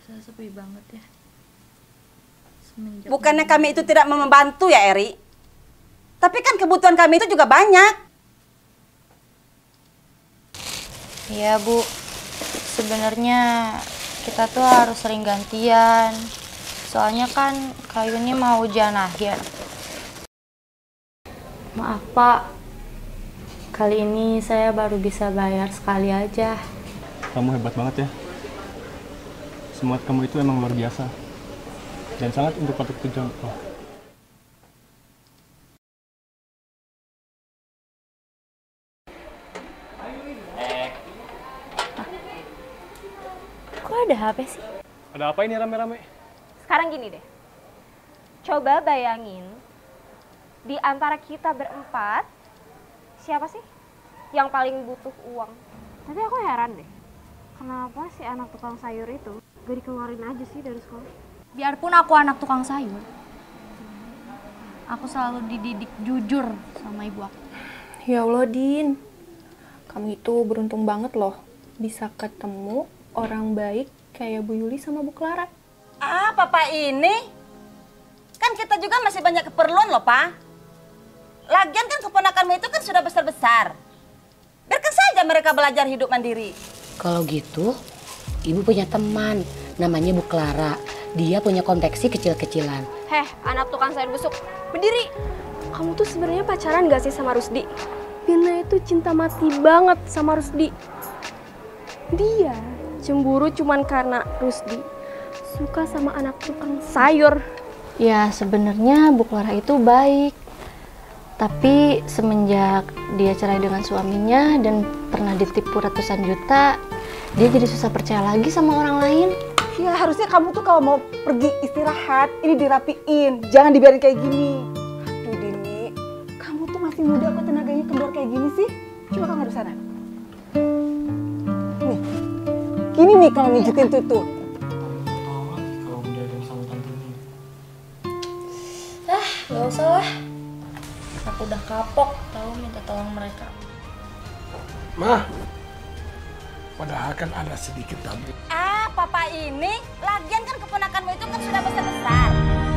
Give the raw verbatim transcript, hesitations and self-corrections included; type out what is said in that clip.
Saya sepi banget ya. Semenjak Bukannya kami itu tidak mau membantu ya, Eri? Tapi kan kebutuhan kami itu juga banyak. Iya, Bu. Sebenarnya kita tuh harus sering gantian. Soalnya kan kayunya mau hujan akhir. Maaf, Pak. Kali ini saya baru bisa bayar sekali aja. Kamu hebat banget ya. Semangat kamu itu emang luar biasa. Dan sangat untuk patut dicontoh. Kok ada H P sih? Ada apa ini rame-rame? Sekarang gini deh, coba bayangin di antara kita berempat, siapa sih yang paling butuh uang? Tapi aku heran deh, kenapa si anak tukang sayur itu gak dikeluarin aja sih dari sekolah? Biarpun aku anak tukang sayur, aku selalu dididik jujur sama ibu aku. Ya Allah, Din. Kamu itu beruntung banget loh bisa ketemu orang baik kayak Bu Yuli sama Bu Clara. Ah, Papa ini kan kita juga masih banyak keperluan loh, Pak. Lagian kan keponakanmu itu kan sudah besar-besar. Biarkan saja mereka belajar hidup mandiri. Kalau gitu, Ibu punya teman, namanya Bu Clara. Dia punya konveksi kecil-kecilan. Heh, anak tukang sayur busuk, berdiri. Kamu tuh sebenarnya pacaran gak sih sama Rusdi? Pina itu cinta mati banget sama Rusdi. Dia cemburu cuman karena Rusdi suka sama anak tukang sayur. Ya sebenarnya Bu Clara itu baik. Tapi semenjak dia cerai dengan suaminya dan pernah ditipu ratusan juta, dia jadi susah percaya lagi sama orang lain. Ya harusnya kamu tuh kalau mau pergi istirahat, ini dirapiin. Jangan dibiarin kayak gini. Aduh Dini, kamu tuh masih muda kok tenaganya kendor kayak gini sih. Coba kamu ada sana. Nih, gini nih kalau mijitin tuh tuh. Ah, gak usah lah. Aku udah kapok tahu minta tolong mereka. Mah, padahal kan ada sedikit tabung. Ah, Papa ini lagian kan keponakanmu itu kan sudah besar-besar.